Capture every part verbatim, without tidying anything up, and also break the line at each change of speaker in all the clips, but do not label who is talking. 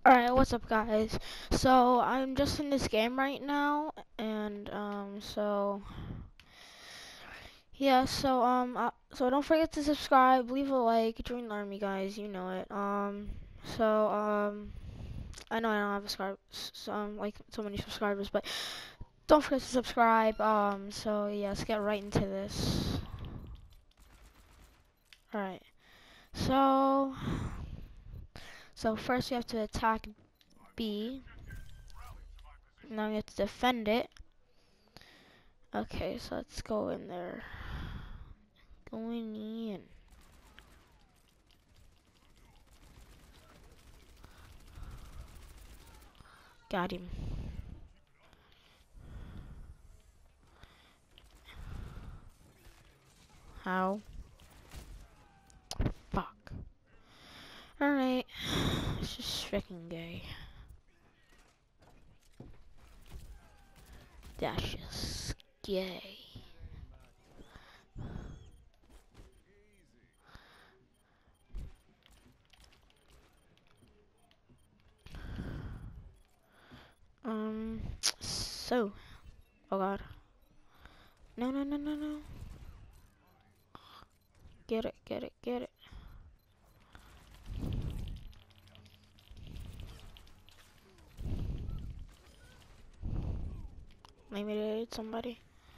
Alright, what's up guys? So I'm just in this game right now and um so yeah, so um uh, so don't forget to subscribe, leave a like, join the army guys, you know it. Um so um I know I don't have a subscribe so, um like so many subscribers, but don't forget to subscribe. Um so yeah, let's get right into this. Alright. So so first we have to attack B. Now we have to defend it. Okay, so let's go in there. Going in. Got him. How? Fuck. Alright. It's just freaking gay. That's just gay. Um, so. Oh god. No, no, no, no, no. Get it, get it, get it. Maybe they hit somebody.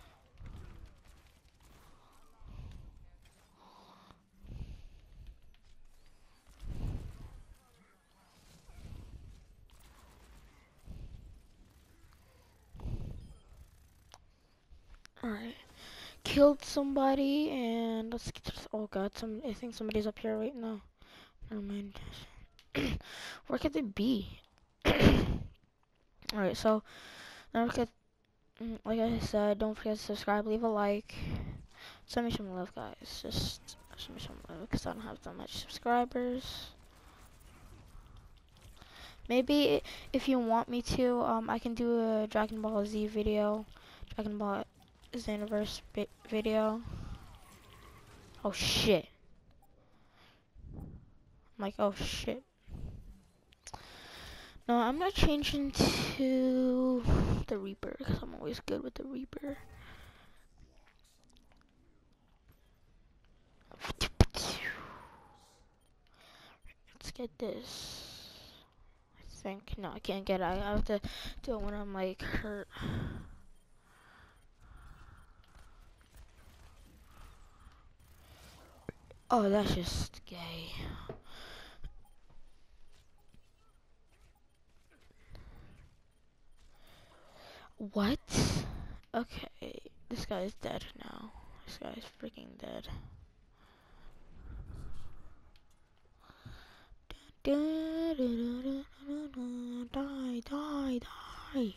Alright. Killed somebody and let's get to this. Oh god, some I think somebody's up here right now. Never mind. Where could they be? Alright, so now we could Mm, like I said, don't forget to subscribe, leave a like, send me some love, guys. Just send me some love because I don't have that much subscribers. Maybe if you want me to, um, I can do a Dragon Ball Z video, Dragon Ball Xenoverse video. Oh shit! I'm like, oh shit. No, I'm not changing to the Reaper because I'm always good with the Reaper. Let's get this. I think no, I can't get it. I have to do it when I'm like hurt. Oh, that's just gay. What? Okay, this guy is dead now. This guy is freaking dead. Die, die, die.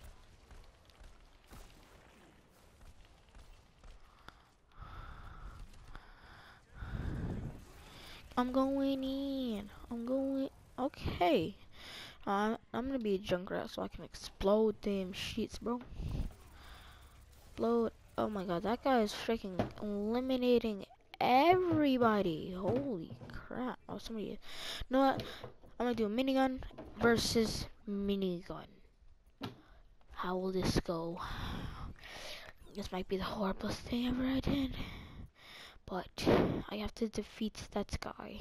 I'm going in. I'm going. Okay. Uh, I'm gonna be a Junkrat so I can explode them sheets, bro. Explode. Oh my god, that guy is freaking eliminating everybody. Holy crap. Oh, somebody. You know what? I'm gonna do a minigun versus minigun. How will this go? This might be the horriblest thing ever I did. But I have to defeat that guy.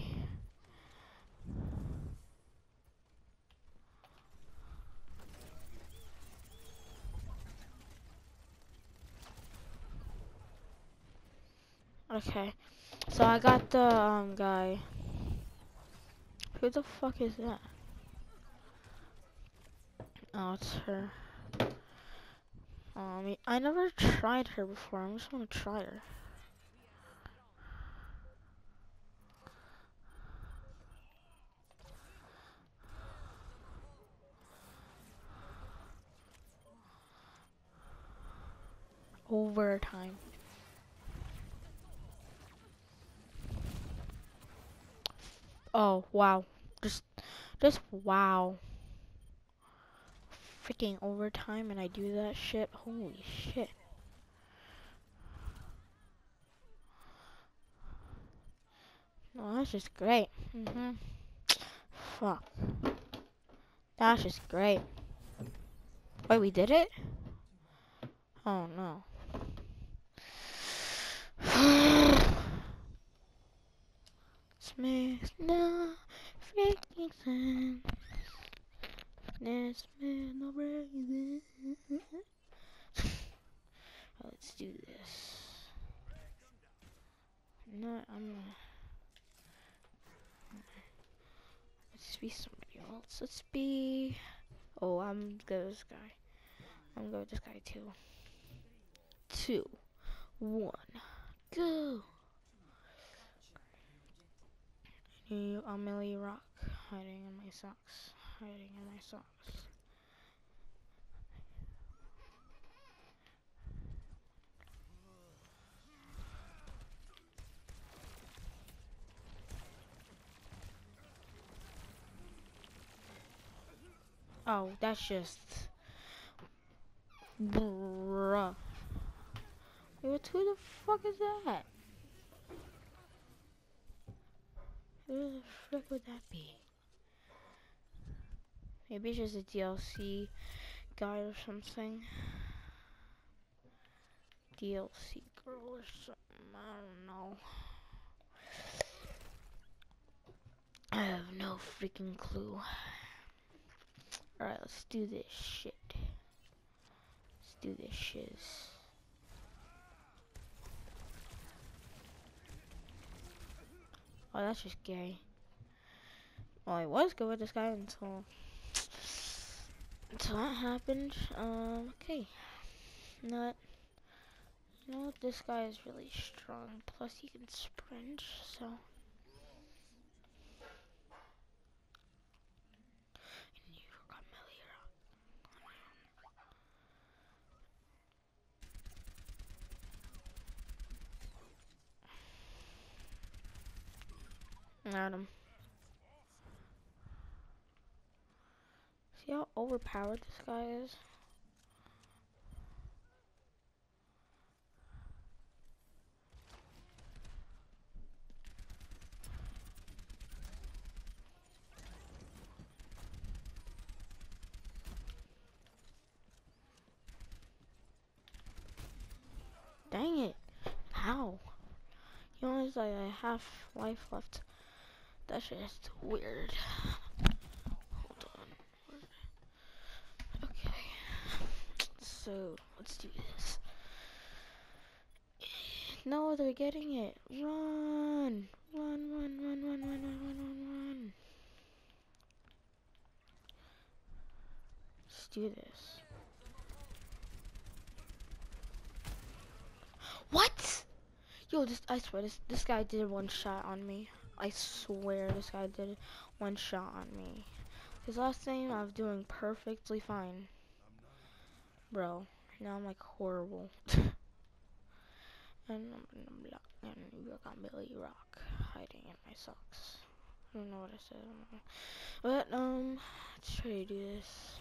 Okay. So I got the um guy. Who the fuck is that? Oh, it's her. Um, I never tried her before. I just want to try her. Overtime. Oh wow. Just, just wow. Freaking overtime, and I do that shit. Holy shit. No, that's just great. Mhm. Fuck. That's just great. Wait, we did it? Oh no. Smash no freaking sense. Let's make no reason. Let's do this. No, I'm gonna. Let's be somebody else. Let's be. Oh, I'm good with this guy. I'm good with this guy too. Two, one, go. You, Amelie Rock, hiding in my socks. Hiding in my socks. Oh, that's just. Bruh. What, who the fuck is that? Who the frick would that be? Maybe it's just a D L C guy or something. D L C girl or something. I don't know. I have no freaking clue. Alright, let's do this shit. Let's do this shiz. Oh, that's just gay. Well, I was good with this guy until until that happened. Um, okay. You know what? You know what? This guy is really strong. Plus, he can sprint. So. Got him. See how overpowered this guy is? Dang it. How? He only has like a half life left. That's just weird. Hold on. Okay. So, let's do this. No, they're getting it. Run! Run, run, run, run, run, run, run, run, run. Let's do this. What? Yo, this, I swear, this, this guy did one shot on me. I swear this guy did one shot on me. His last name, I was doing perfectly fine. Bro, now I'm like horrible. And I'm block and you got Billy Rock hiding in my socks. I don't know what I said. But um let's try to do this.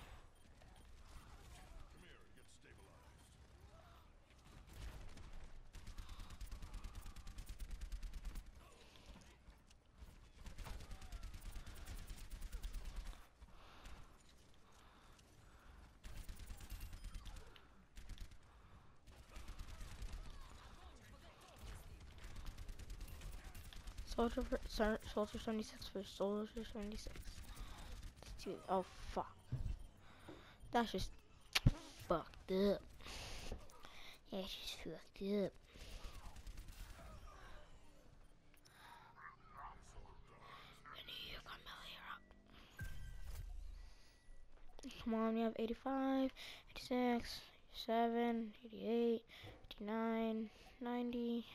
Soldier for, Soldier seventy-six for Soldier seventy-six. Let's do it. Oh fuck. That's just fucked up. That's just fucked up. Come on, we have eighty-five, eighty-six, eighty-seven, eighty-eight, eighty-nine, ninety.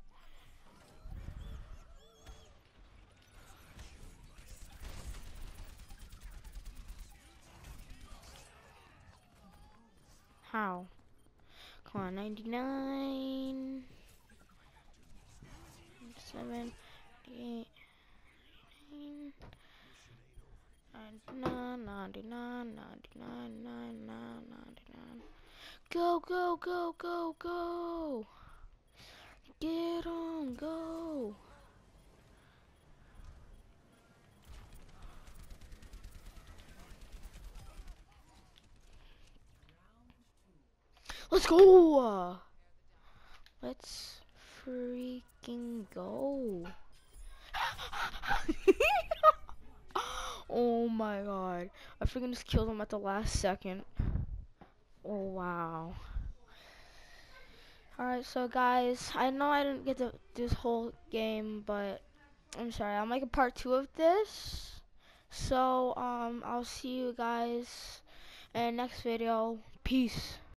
How? Come on, ninety-nine, ninety-seven, ninety-eight, ninety-nine, ninety-nine, ninety-nine, ninety-nine, ninety-nine. Go, go, go, go, go! Get on, go! Let's go. Let's freaking go. Oh my god. I freaking just killed him at the last second. Oh wow. Alright, so guys, I know I didn't get to this whole game, but I'm sorry. I'll make a part two of this. So, um, I'll see you guys in the next video. Peace.